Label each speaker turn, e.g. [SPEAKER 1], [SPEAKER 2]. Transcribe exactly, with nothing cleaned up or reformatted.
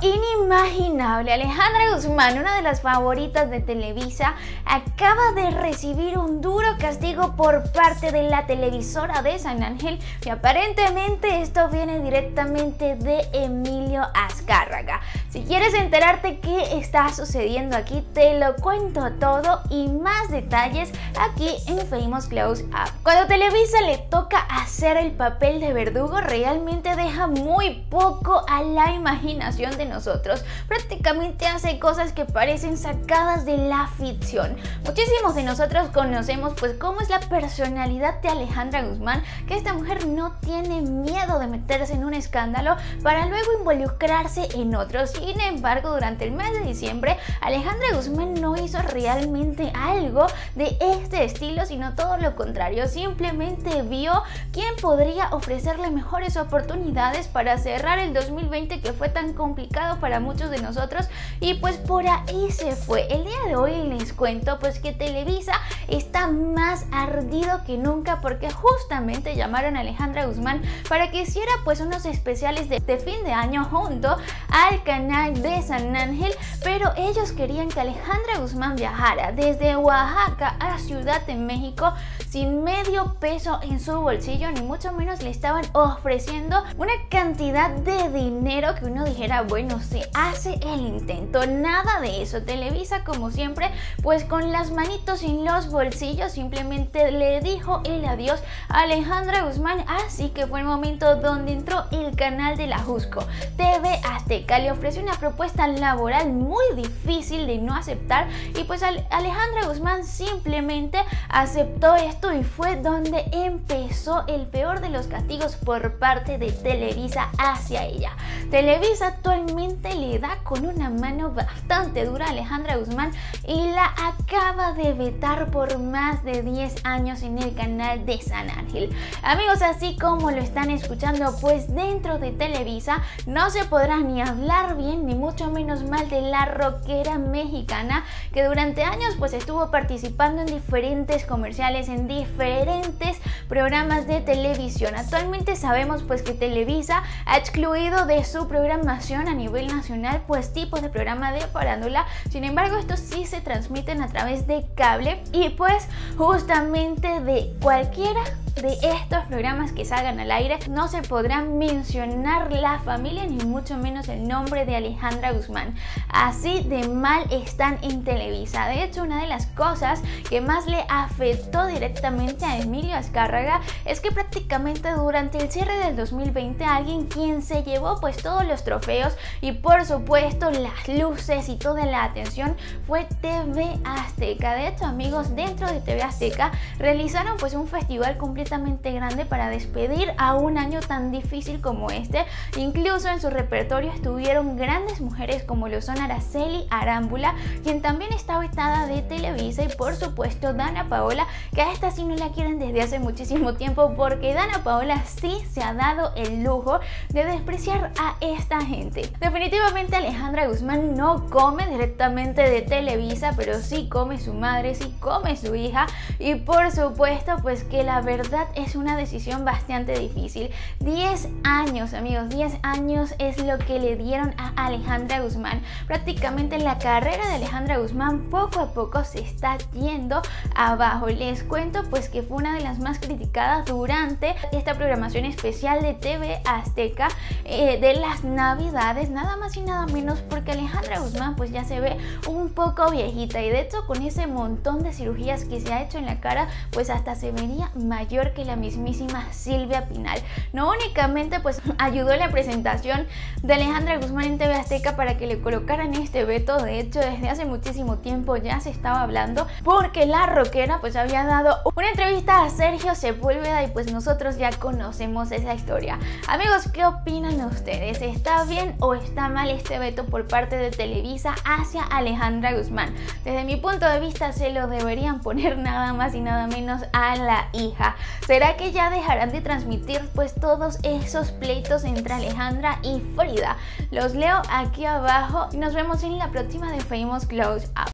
[SPEAKER 1] inimaginable. Alejandra Guzmán, una de las favoritas de Televisa, acaba de recibir un duro castigo por parte de la televisora de San Ángel y aparentemente esto viene directamente de Emilio Azcárraga. Si quieres enterarte qué está sucediendo aquí, te lo cuento todo y más detalles aquí en Famous Close Up. Cuando Televisa le toca hacer el papel de verdugo, realmente deja muy poco a la imaginación de nosotros. Prácticamente hace cosas que parecen sacadas de la ficción. Muchísimos de nosotros conocemos pues cómo es la personalidad de Alejandra Guzmán, que esta mujer no tiene miedo de meterse en un escándalo para luego involucrarse en otros. Sin embargo, durante el mes de diciembre, Alejandra Guzmán no hizo realmente algo de este estilo, sino todo lo contrario. Simplemente vio quién podría ofrecerle mejores oportunidades para cerrar el dos mil veinte, que fue tan complicado para muchos de nosotros, y pues por ahí se fue. El día de hoy les cuento pues que Televisa está más ardido que nunca porque justamente llamaron a Alejandra Guzmán para que hiciera pues unos especiales de, de fin de año junto al canal de San Ángel, pero ellos querían que Alejandra Guzmán viajara desde Oaxaca a Ciudad de México sin medio peso en su bolsillo, ni mucho menos le estaban ofreciendo una cantidad de dinero que uno dijera, bueno, se hace el intento. Nada de eso. Televisa, como siempre, pues con las manitos en los bolsillos, simplemente le dijo el adiós a Alejandra Guzmán, así que fue el momento donde entró el canal de la Jusco, T V Azteca. Le ofreció una propuesta laboral muy difícil de no aceptar y pues Alejandra Guzmán simplemente aceptó esto y fue donde empezó el peor de los castigos por parte de Televisa hacia ella. Televisa actualmente le da con una mano bastante dura a Alejandra Guzmán y la acaba de vetar por más de diez años en el canal de San Ángel. Amigos, así como lo están escuchando, pues dentro de Televisa no se podrá ni hablar bien ni mucho menos mal de la rockera mexicana que durante años pues estuvo participando en diferentes comerciales, en diferentes programas de televisión. Actualmente sabemos pues que Televisa ha excluido de su programación a nivel nacional pues tipos de programa de farándula. Sin embargo, estos sí se transmiten a través de cable y pues justamente de cualquiera de estos programas que salgan al aire no se podrá mencionar la familia ni mucho menos el nombre de Alejandra Guzmán. Así de mal están en Televisa. De hecho, una de las cosas que más le afectó directamente a Emilio Azcárraga es que prácticamente durante el cierre del dos mil veinte alguien quien se llevó pues todos los trofeos y por supuesto las luces y toda la atención fue T V Azteca. De hecho, amigos, dentro de T V Azteca realizaron pues un festival completamente grande para despedir a un año tan difícil como este. Incluso en su repertorio estuvieron grandes mujeres como lo son Araceli Arámbula, quien también está vetada de Televisa, y por supuesto Dana Paola, que a esta sí no la quieren desde hace muchísimo tiempo porque Dana Paola sí se ha dado el lujo de despreciar a esta gente. Definitivamente Alejandra Guzmán no come directamente de Televisa, pero sí come su madre, sí come su hija, y por supuesto pues que la verdad es una decisión bastante difícil. diez años, amigos, diez años es lo que le dieron a Alejandra Guzmán. Prácticamente la carrera de Alejandra Guzmán poco a poco se está yendo abajo. Les cuento pues que fue una de las más criticadas durante esta programación especial de T V Azteca eh, de las Navidades, nada más y nada menos porque Alejandra Guzmán pues ya se ve un poco viejita, y de hecho con ese montón de cirugías que se ha hecho en la cara pues hasta se vería mayor que la mismísima Silvia Pinal. No únicamente pues ayudó en la presentación de Alejandra Guzmán en T V Azteca para que le colocaran este veto. De hecho, desde hace muchísimo tiempo ya se estaba hablando porque la rockera pues había dado una entrevista a Sergio Sepúlveda y pues nosotros ya conocemos esa historia. Amigos, ¿qué opinan ustedes? ¿Está bien o está mal este veto por parte de Televisa hacia Alejandra Guzmán? Desde mi punto de vista se lo deberían poner nada más y nada menos a la hija. ¿Será que ya dejarán de transmitir pues todos esos pleitos entre Alejandra y Frida? Los leo aquí abajo y nos vemos en la próxima de Famous Close Up.